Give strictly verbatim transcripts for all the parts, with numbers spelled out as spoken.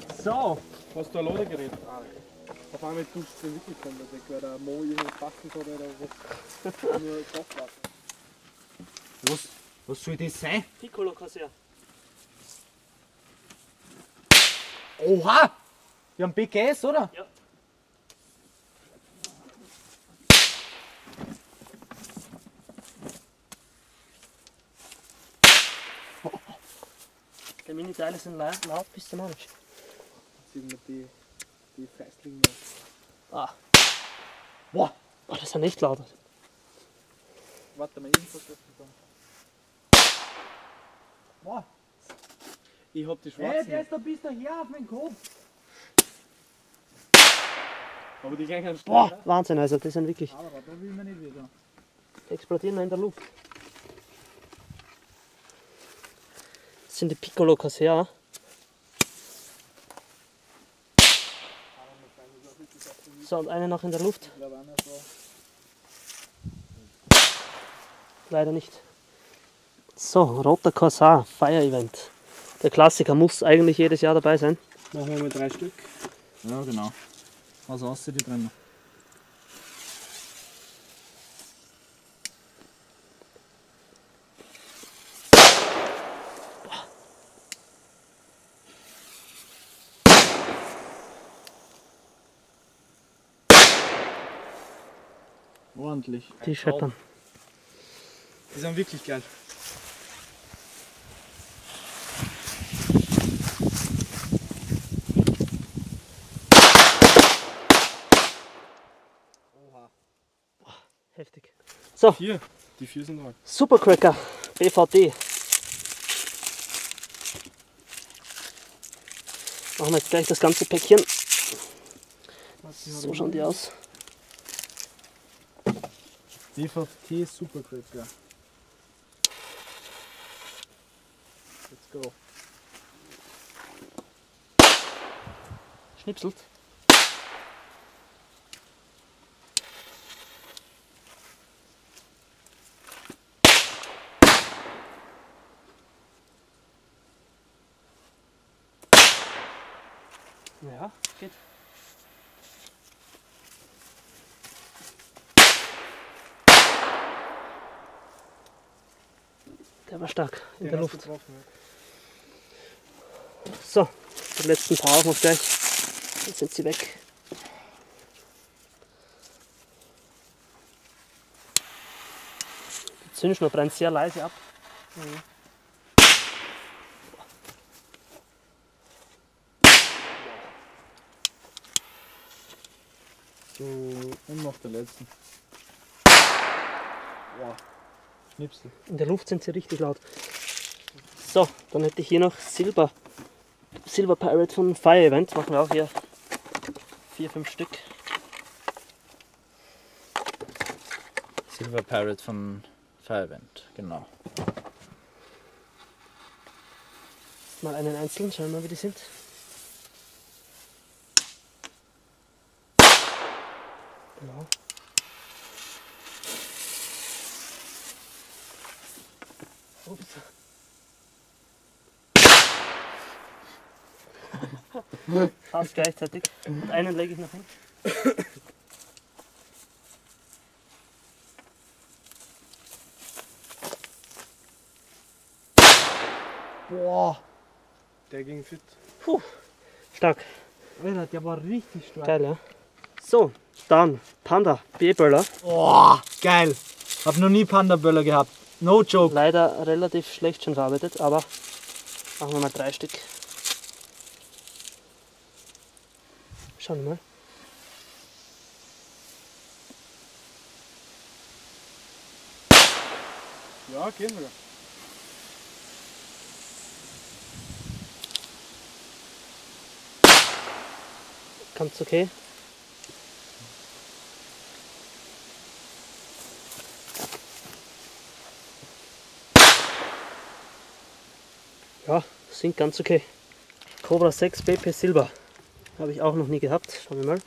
So. Hast du ein Ladegerät? Ah, auf einmal tust du wirklich von der weg, weil der Mo irgendwas passen hat oder was. Nur Kopfwasser. Was, was soll das sein? Piccolo Corsair. Oha! Wir haben B G S, oder? Ja. Die Mini-Teile sind laut, laut bis zum Arsch. Sehen wir die, die Fäustlinge. Ah. Boah! Oh, das sind echt laut. Warte mal, irgendwas was du sagen. Boah! Ich hab die Hey, schwarzen. der ist da bis daher auf meinen Kopf! Aber die gehen ganz Boah, schnell. Wahnsinn, also die sind wirklich, Aber da will man nicht wieder. explodieren in der Luft. Das sind die Piccolo Corsair. So, und eine noch in der Luft. Ich glaube auch noch so. Leider nicht. So, roter Corsair, Fire Event. Der Klassiker muss eigentlich jedes Jahr dabei sein. Machen wir mal drei Stück. Ja, genau. Was aussieht die drin? Ordentlich. Die scheppern. Die sind wirklich geil. Heftig. So, Vier. Die vier sind arg. Supercracker B V D. Machen wir jetzt gleich das ganze Päckchen. So schauen die aus. D V T Supercracker. Let's go. Schnipselt. Ja, geht. Der war stark in Den der hast Luft. du getroffen, ja. So, die letzten paar auch noch gleich. Jetzt sind sie weg. Die Zündschnur brennt sehr leise ab. So, und noch der letzten. Wow. Schnipsel. In der Luft sind sie richtig laut. So, dann hätte ich hier noch Silber. Silver Pirate von Fire Event. Machen wir auch hier vier, fünf Stück. Silver Pirate von Fire Event, genau. Mal einen einzeln, schauen wir mal wie die sind. Genau. Ups. Fast gleichzeitig. Und einen lege ich noch hin. Boah. Der ging fit. Puh, stark. Alter, der war richtig stark. Geil, ja. So, dann Panda B-Böller. Boah, geil. Hab noch nie Panda-Böller gehabt. No joke. Leider relativ schlecht schon verarbeitet, aber machen wir mal drei Stück. Schauen wir mal. Ja, gehen wir. Ganz okay. Ja, sind ganz okay. Cobra sechs B P Silber. Habe ich auch noch nie gehabt. Schauen wir mal.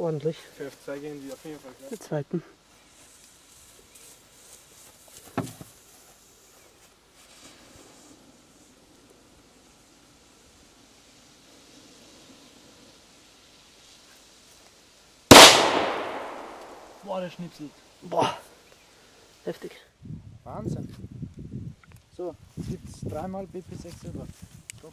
ordentlich. Für F zwei gehen die auf jeden Fall gleich. Den zweiten. Boah, der schnipselt. Boah, heftig. Wahnsinn. So, jetzt gibt es dreimal B P sechs Silber. Stopp.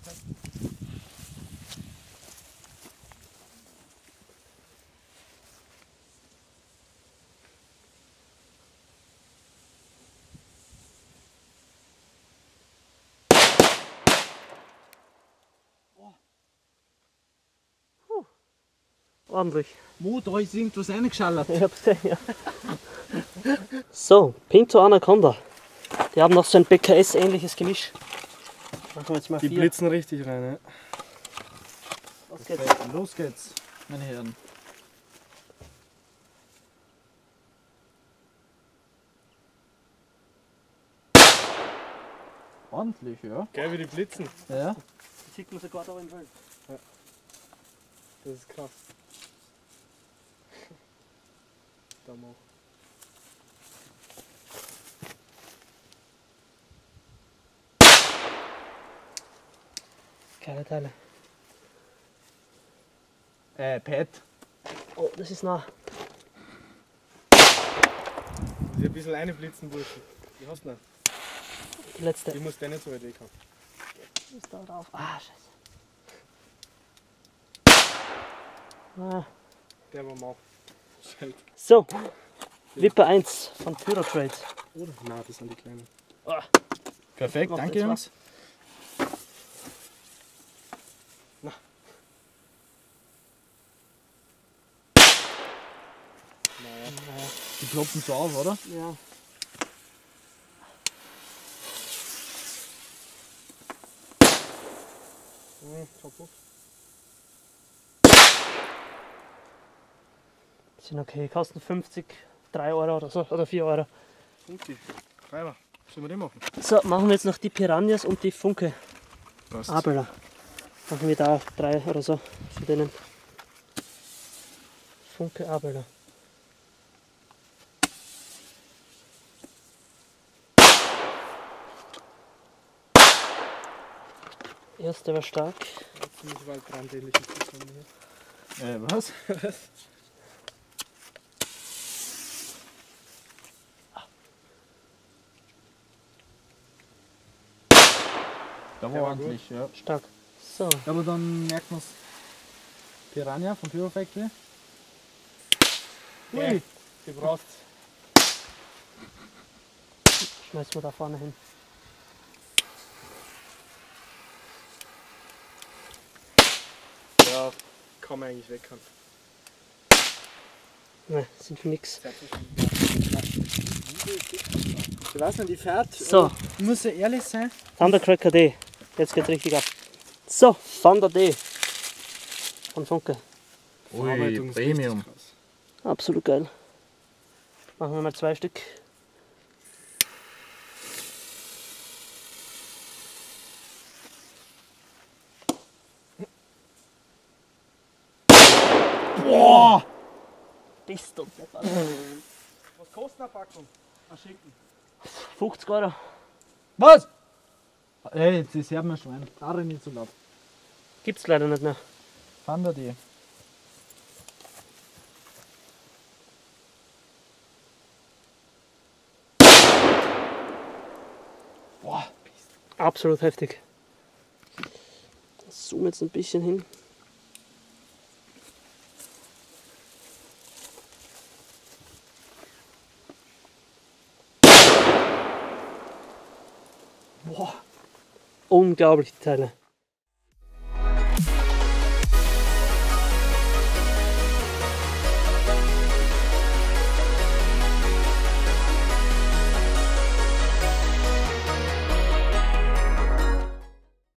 Ordentlich. Mo, da ist irgendwas reingeschallert. Ich hab's gesehen, ja. So, Pinto Anaconda. Die haben noch so ein B K S-ähnliches Gemisch. Machen wir jetzt mal Die vier. blitzen richtig rein, ja. Los geht's. Okay, los geht's, meine Herren. Ordentlich, ja. Geil wie die blitzen. Ja. Die sieht man sogar da im Bild. Das ist krass. Da auch. Geile Teile. Äh, Pat. Oh, das ist nah. Das ist ein bisschen eine blitzen, Bursche. Die hast du noch. Die letzte. Die muss der nicht so weit weg haben. Ist da drauf. Ah, scheiße. Ah. Der war mau. Schalt. So, Wipper eins von Pyrotrade. Oder? Nein, das sind die kleinen. Ah. Perfekt, Macht danke jetzt Jungs. Na. Naja. Die ploppen so auf, oder? Ja. Hm, kaputt. Sind okay, kosten fünfzig, drei Euro oder so, oder vier Euro. fünfzig. Treiber. Sollen wir den machen? So, machen wir jetzt noch die Piranhas und die Funke Passt. Abeler. Machen wir da drei oder so für denen. Funke Abeler. Erster war stark. Ziemlich waldbrandähnliches zusammen hier. Äh, was? Da war Der war ordentlich, ja. Stark. So, Aber dann merkt man es. Piranha von Pyro Factory. Ja, Ui. die brauchst. schmeißen wir da vorne hin. Ja, kann man eigentlich weghauen. Ne, sind für nix. Ich weiß nicht, die fährt. So, Ich muss ja ehrlich sein. Thundercracker D. Jetzt geht's richtig ab. So, Thunder D. Von Funke. Verarbeitung ist Premium. richtig krass. Absolut geil. Machen wir mal zwei Stück. Boah! Bist du deppert. Was kostet eine Packung? Ein Schinken. fünfzig Euro. Was? Ey, das hört man schon. Haare nicht so laut. Gibt's leider nicht mehr. Thunder die. Boah. Absolut heftig. Zoom jetzt ein bisschen hin. Boah. Unglaublich die Teile.